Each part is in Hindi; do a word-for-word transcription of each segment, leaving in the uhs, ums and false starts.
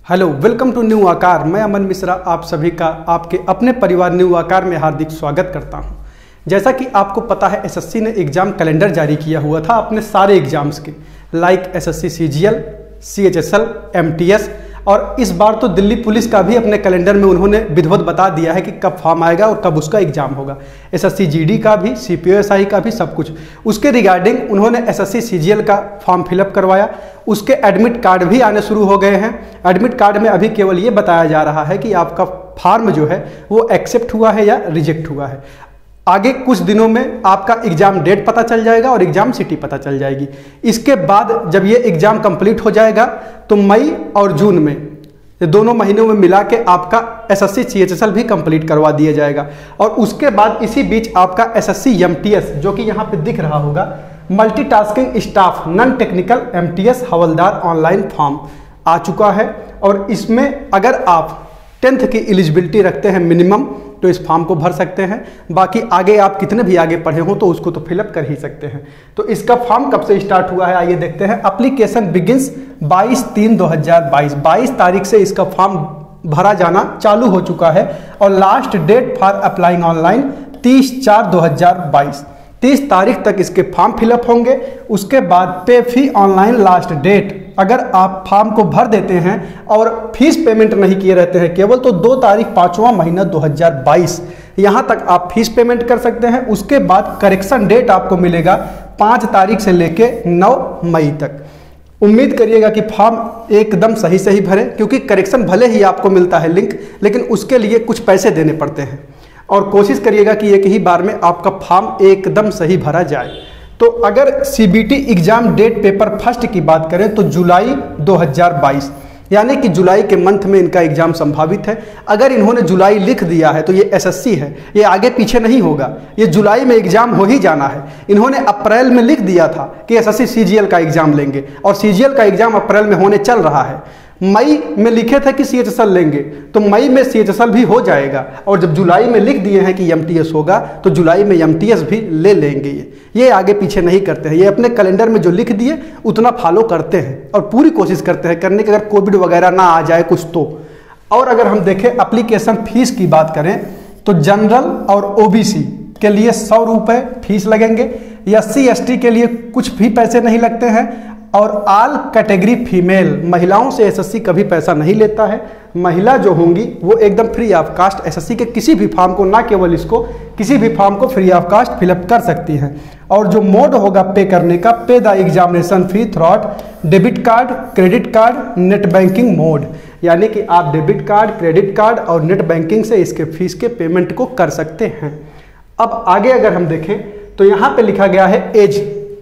हेलो, वेलकम टू न्यू आकार। मैं अमन मिश्रा आप सभी का आपके अपने परिवार न्यू आकार में हार्दिक स्वागत करता हूं। जैसा कि आपको पता है, एसएससी ने एग्ज़ाम कैलेंडर जारी किया हुआ था अपने सारे एग्जाम्स के, like SSC CGL, CHSL, MTS, और इस बार तो दिल्ली पुलिस का भी अपने कैलेंडर में उन्होंने विधिवत बता दिया है कि कब फॉर्म आएगा और कब उसका एग्जाम होगा। एसएससी जीडी का भी, सीपीओएसआई का भी, सब कुछ उसके रिगार्डिंग उन्होंने एसएससी सीजीएल का फॉर्म फिलअप करवाया। उसके एडमिट कार्ड भी आने शुरू हो गए हैं। एडमिट कार्ड में अभी केवल ये बताया जा रहा है कि आपका फॉर्म जो है वो एक्सेप्ट हुआ है या रिजेक्ट हुआ है। आगे कुछ दिनों में आपका एग्ज़ाम डेट पता चल जाएगा और एग्ज़ाम सिटी पता चल जाएगी। इसके बाद जब ये एग्ज़ाम कंप्लीट हो जाएगा तो मई और जून में, ये दोनों महीनों में मिला के आपका एसएससी सीएचएसएल भी कंप्लीट करवा दिया जाएगा। और उसके बाद इसी बीच आपका एसएससी एमटीएस, जो कि यहाँ पे दिख रहा होगा, multitasking staff non technical MTS हवलदार ऑनलाइन फॉर्म आ चुका है। और इसमें अगर आप टेंथ की एलिजिबिलिटी रखते हैं मिनिमम, तो इस फॉर्म को भर सकते हैं। बाकी आगे आप कितने भी आगे पढ़े हो तो उसको तो फिलअप कर ही सकते हैं। तो इसका फॉर्म कब से स्टार्ट हुआ है आइए देखते हैं। एप्लीकेशन बिगिंस बाईस तीन दो हज़ार बाईस, बाईस तारीख से इसका फॉर्म भरा जाना चालू हो चुका है। और last date for applying online तीस चार दो हज़ार बाईस, तीस तारीख तक इसके फॉर्म फिलअप होंगे। उसके बाद पे फी ऑनलाइन लास्ट डेट, अगर आप फॉर्म को भर देते हैं और फीस पेमेंट नहीं किए रहते हैं केवल, तो दो तारीख पाँचवा महीना दो हज़ार बाईस यहाँ तक आप फीस पेमेंट कर सकते हैं। उसके बाद करेक्शन डेट आपको मिलेगा पाँच तारीख से लेके नौ मई तक। उम्मीद करिएगा कि फॉर्म एकदम सही सही भरें, क्योंकि करेक्शन भले ही आपको मिलता है लिंक, लेकिन उसके लिए कुछ पैसे देने पड़ते हैं। और कोशिश करिएगा कि एक ही बार में आपका फॉर्म एकदम सही भरा जाए। तो अगर CBT exam date paper first की बात करें तो जुलाई दो हज़ार बाईस, यानी कि जुलाई के मंथ में इनका एग्जाम संभावित है। अगर इन्होंने जुलाई लिख दिया है तो ये एसएससी है, ये आगे पीछे नहीं होगा, ये जुलाई में एग्जाम हो ही जाना है। इन्होंने अप्रैल में लिख दिया था कि एसएससी सीजीएल का एग्जाम लेंगे, और सीजीएल का एग्जाम अप्रैल में होने चल रहा है। मई में लिखे थे कि सीएचएसएल लेंगे, तो मई में सीएचएसएल भी हो जाएगा। और जब जुलाई में लिख दिए हैं कि एमटीएस होगा, तो जुलाई में एमटीएस भी ले लेंगे। ये ये आगे पीछे नहीं करते हैं, ये अपने कैलेंडर में जो लिख दिए उतना फॉलो करते हैं और पूरी कोशिश करते हैं करने की, अगर कोविड वगैरह ना आ जाए कुछ तो। और अगर हम देखें एप्लीकेशन फीस की बात करें तो जनरल और ओबीसी के लिए सौ रुपये फीस लगेंगे, एस सी एस टी के लिए कुछ भी पैसे नहीं लगते हैं, और ऑल कैटेगरी फीमेल, महिलाओं से एसएससी कभी पैसा नहीं लेता है। महिला जो होंगी वो एकदम फ्री ऑफ कास्ट एसएससी के किसी भी फॉर्म को, ना केवल इसको, किसी भी फॉर्म को फ्री ऑफ कास्ट फिलअप कर सकती हैं। और जो मोड होगा पे करने का, pay the examination fee through debit card, credit card, net banking mode, यानी कि आप डेबिट कार्ड, क्रेडिट कार्ड और नेट बैंकिंग से इसके फीस के पेमेंट को कर सकते हैं। अब आगे अगर हम देखें तो यहाँ पे लिखा गया है एज।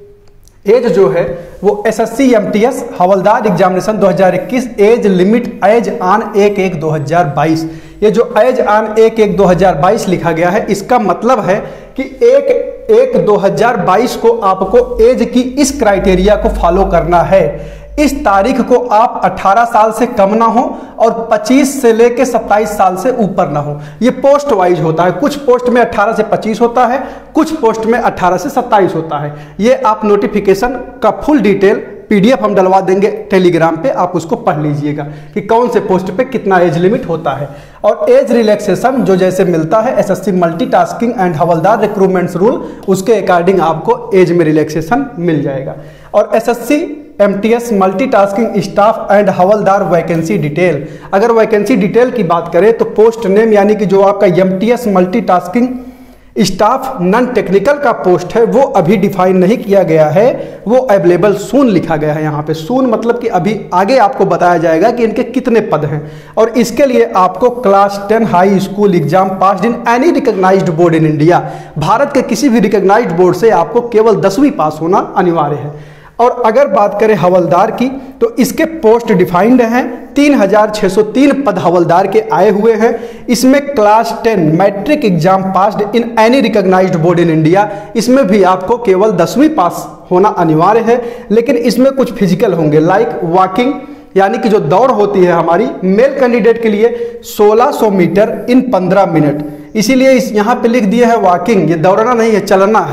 एज जो है वो एसएससी एमटीएस हवलदार एग्जामिनेशन दो हज़ार इक्कीस एज लिमिट एज ऑन एक एक दो हज़ार बाईस। ये जो एज ऑन एक एक दो हज़ार बाईस लिखा गया है, इसका मतलब है कि एक एक दो हज़ार बाईस को आपको एज की इस क्राइटेरिया को फॉलो करना है। इस तारीख को आप अठारह साल से कम ना हो और पच्चीस से लेके सत्ताईस साल से ऊपर ना हो। ये पोस्ट वाइज होता है, कुछ पोस्ट में अठारह से पच्चीस होता है, कुछ पोस्ट में अठारह से सत्ताईस होता है। ये आप नोटिफिकेशन का फुल डिटेल पीडीएफ हम डलवा देंगे टेलीग्राम पे, आप उसको पढ़ लीजिएगा कि कौन से पोस्ट पे कितना एज लिमिट होता है। और एज रिलैक्सेशन जो जैसे मिलता है एसएससी मल्टीटास्किंग एंड हवलदार रिक्रूटमेंट्स रूल, उसके अकॉर्डिंग आपको एज में रिलैक्सेशन मिल जाएगा। और SSC MTS multitasking staff and हवलदार वैकेंसी डिटेल, अगर वैकेंसी डिटेल की बात करें तो पोस्ट नेम, यानी कि जो आपका MTS multitasking staff non technical का पोस्ट है वो अभी डिफाइन नहीं किया गया है, वो अवेलेबल सून लिखा गया है यहाँ पे। सून मतलब कि अभी आगे आपको बताया जाएगा कि इनके कितने पद हैं। और इसके लिए आपको class ten high school exam pass in any recognised board in India, Bharat के किसी भी रिकॉग्नाइज्ड बोर्ड से आपको केवल दसवीं पास होना अनिवार्य है। और अगर बात करें हवलदार की तो इसके पोस्ट डिफाइंड हैं, तीन हजार छः सौ तीन पद हवलदार के आए हुए हैं। इसमें class ten matric exam passed in any recognised board in India, इसमें भी आपको केवल दसवीं पास होना अनिवार्य है। लेकिन इसमें कुछ फिजिकल होंगे, लाइक वॉकिंग, यानी कि जो दौड़ होती है हमारी मेल कैंडिडेट के लिए सोलह सौ मीटर इन पंद्रह मिनट, इसीलिए इस यहाँ पे लिख दिए है वॉकिंग, ये दौड़ना नहीं है, चलना है।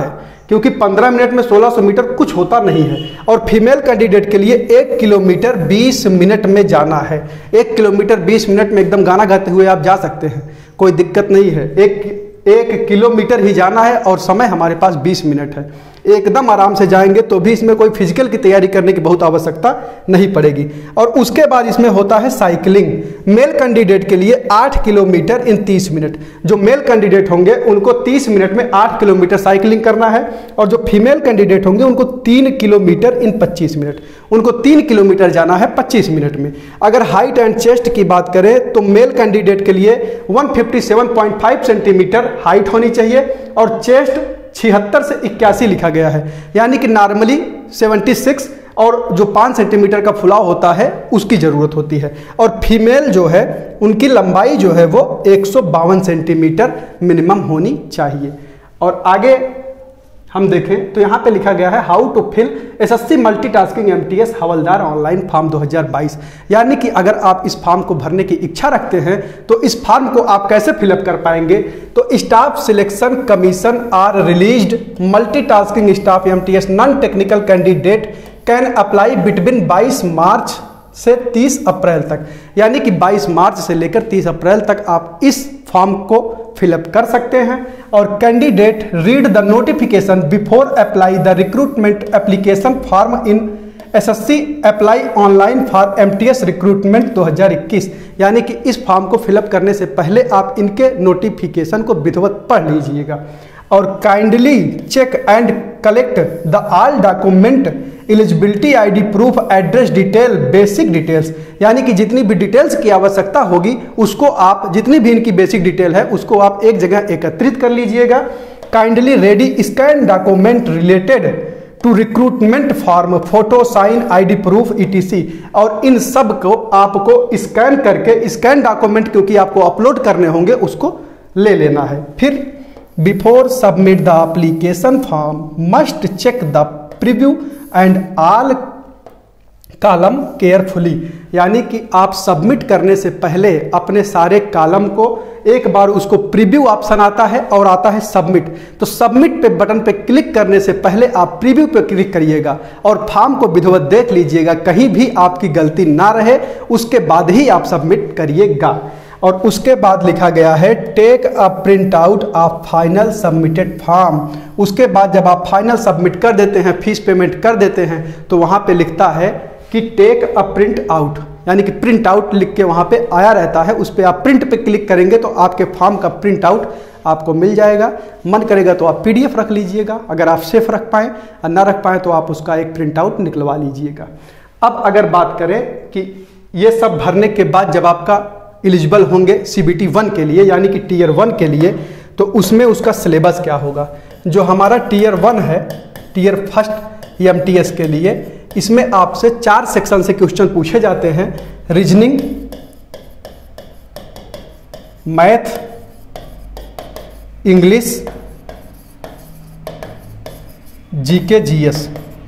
क्योंकि पंद्रह मिनट में सोलह सौ मीटर कुछ होता नहीं है। और फीमेल कैंडिडेट के लिए एक किलोमीटर बीस मिनट में जाना है। एक किलोमीटर बीस मिनट में एकदम गाना गाते हुए आप जा सकते हैं, कोई दिक्कत नहीं है। एक एक किलोमीटर ही जाना है और समय हमारे पास बीस मिनट है, एकदम आराम से जाएंगे, तो भी इसमें कोई फिजिकल की तैयारी करने की बहुत आवश्यकता नहीं पड़ेगी। और उसके बाद इसमें होता है साइकिलिंग। मेल कैंडिडेट के लिए आठ किलोमीटर इन तीस मिनट। जो मेल कैंडिडेट होंगे उनको तीस मिनट में आठ किलोमीटर साइकिलिंग करना है, और जो फीमेल कैंडिडेट होंगे उनको तीन किलोमीटर इन पच्चीस मिनट। उनको तीन किलोमीटर जाना है पच्चीस मिनट में। अगर हाइट एंड चेस्ट की बात करें तो मेल कैंडिडेट के लिए एक सौ सत्तावन पॉइंट पाँच सेंटीमीटर हाइट होनी चाहिए, और चेस्ट छिहत्तर से इक्यासी लिखा गया है, यानी कि नॉर्मली छिहत्तर, और जो पाँच सेंटीमीटर का फुलाव होता है उसकी ज़रूरत होती है। और फीमेल जो है उनकी लंबाई जो है वो एक सौ बावन सेंटीमीटर मिनिमम होनी चाहिए। और आगे हम देखें तो यहाँ पे लिखा गया है how to fill SSC multitasking MTS हवलदार ऑनलाइन फॉर्म दो हज़ार बाईस। यानी कि अगर आप इस फॉर्म को भरने की इच्छा रखते हैं तो इस फॉर्म को आप कैसे फिलअप कर पाएंगे। तो staff selection commission are released multitasking staff MTS non technical candidate can apply between बाईस मार्च से तीस अप्रैल तक। यानी कि बाईस मार्च से लेकर तीस अप्रैल तक आप इस फॉर्म को फिलअप कर सकते हैं। और candidate read the notification before apply the recruitment application form in SSC apply online for MTS recruitment दो हज़ार इक्कीस। यानी कि इस फॉर्म को फिलअप करने से पहले आप इनके नोटिफिकेशन को विधिवत पढ़ लीजिएगा। और kindly check and collect the all document eligibility ID proof address detail basic details. यानी कि जितनी भी डिटेल्स की आवश्यकता होगी उसको आप, जितनी भी इनकी बेसिक डिटेल है उसको आप एक जगह एकत्रित कर लीजिएगा। Kindly ready scan document related to recruitment form photo sign ID proof ETC. और इन सब को आपको स्कैन करके, स्कैन डॉक्यूमेंट क्योंकि आपको अपलोड करने होंगे, उसको ले लेना है। फिर before submit the application form must check the preview and all column carefully. यानी कि आप सबमिट करने से पहले अपने सारे कॉलम को एक बार, उसको प्रीव्यू ऑप्शन आता है और आता है सबमिट। तो सबमिट पे बटन पे क्लिक करने से पहले आप प्रीव्यू पे क्लिक करिएगा और फॉर्म को विधिवत देख लीजिएगा, कहीं भी आपकी गलती ना रहे, उसके बाद ही आप सबमिट करिएगा। और उसके बाद लिखा गया है take a print out of final submitted form. उसके बाद जब आप फाइनल सबमिट कर देते हैं, फीस पेमेंट कर देते हैं, तो वहाँ पे लिखता है कि टेक अ प्रिंट आउट, यानी कि प्रिंट आउट लिख के वहाँ पे आया रहता है। उस पर आप प्रिंट पे क्लिक करेंगे तो आपके फॉर्म का प्रिंट आउट आपको मिल जाएगा। मन करेगा तो आप पीडीएफ रख लीजिएगा, अगर आप सेफ रख पाएँ, और ना रख पाएँ तो आप उसका एक प्रिंट आउट निकलवा लीजिएगा। अब अगर बात करें कि ये सब भरने के बाद जब आपका एलिजिबल होंगे सीबीटी वन के लिए, यानी कि टीयर वन के लिए, तो उसमें उसका सिलेबस क्या होगा। जो हमारा टीयर वन है, टीयर फर्स्ट एमटीएस के लिए, इसमें आपसे चार सेक्शन से क्वेश्चन पूछे जाते हैं। Reasoning, math, English, GK, GS.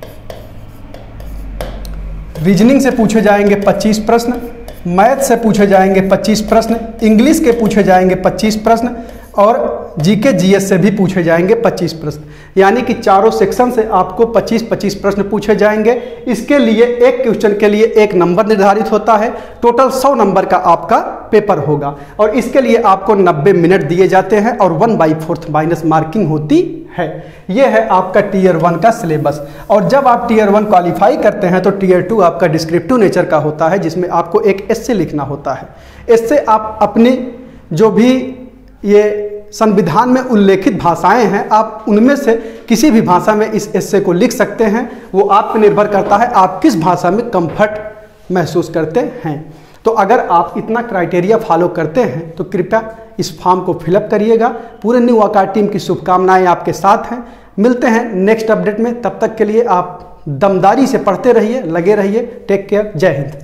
Reasoning से पूछे जाएंगे पच्चीस प्रश्न, मैथ से पूछे जाएंगे पच्चीस प्रश्न, इंग्लिश के पूछे जाएंगे पच्चीस प्रश्न, और जीके जीएस से भी पूछे जाएंगे पच्चीस प्रश्न। यानी कि चारों सेक्शन से आपको पच्चीस पच्चीस प्रश्न पूछे जाएंगे। इसके लिए एक क्वेश्चन के लिए एक नंबर निर्धारित होता है। टोटल सौ नंबर का आपका पेपर होगा, और इसके लिए आपको नब्बे मिनट दिए जाते हैं और one by fourth minus marking होती है। यह है आपका टीयर वन का सिलेबस। और जब आप टीयर वन क्वालिफाई करते हैं तो टीयर टू आपका डिस्क्रिप्टिव नेचर का होता है, जिसमें आपको एक एस्से लिखना होता है। इससे आप अपनी जो भी ये संविधान में उल्लेखित भाषाएं हैं, आप उनमें से किसी भी भाषा में इस एस्से को लिख सकते हैं। वो आप पर निर्भर करता है आप किस भाषा में कंफर्ट महसूस करते हैं। तो अगर आप इतना क्राइटेरिया फॉलो करते हैं तो कृपया इस फॉर्म को फिलअप करिएगा। पूरे न्यू आकार टीम की शुभकामनाएं आपके साथ हैं। मिलते हैं नेक्स्ट अपडेट में, तब तक के लिए आप दमदारी से पढ़ते रहिए, लगे रहिए। टेक केयर, जय हिंद।